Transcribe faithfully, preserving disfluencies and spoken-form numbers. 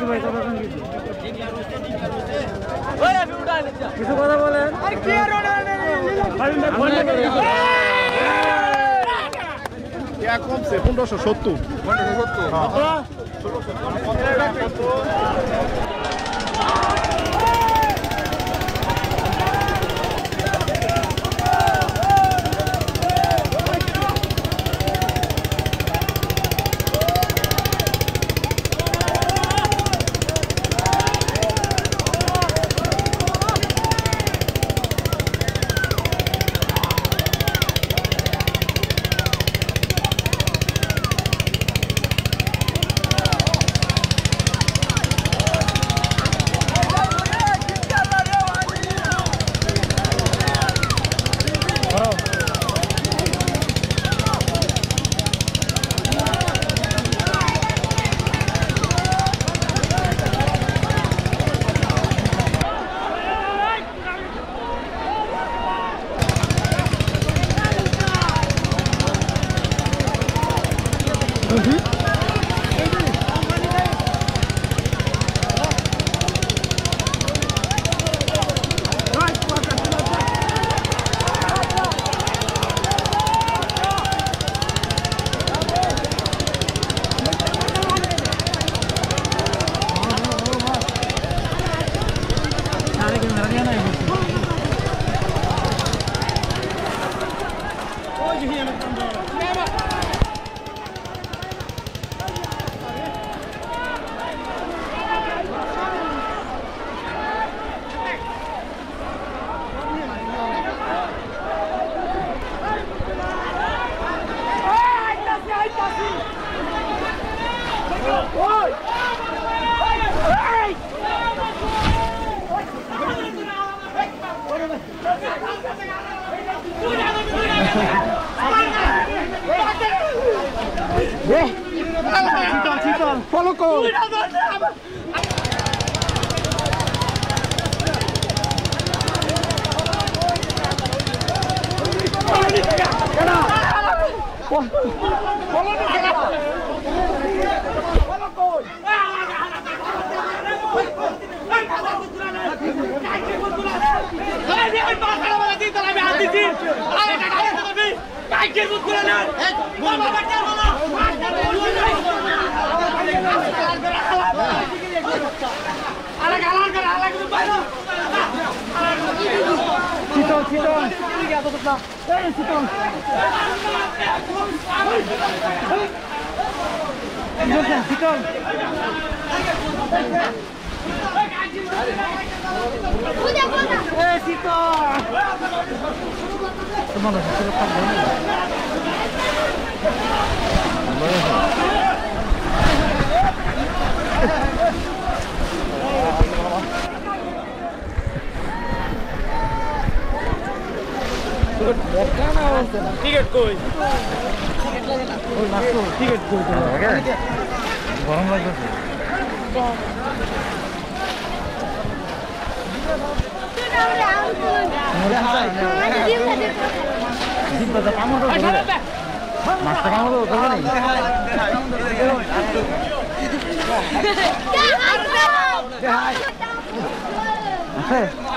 ভাই কথা কিছু কথা বলেন। কমছে পনেরোশো সত্তর পনেরোশো সত্তর Follow code. Sitong, sitong. Ini apa tuh? Eh, sitong. Sitong, sitong. Udah, udah. Eh, sitong. Teman dah, selepas dulu. Ticket কই ওই মাত্র টিকিট কই তো গরম লাগছে মাছটা কামড় করবে না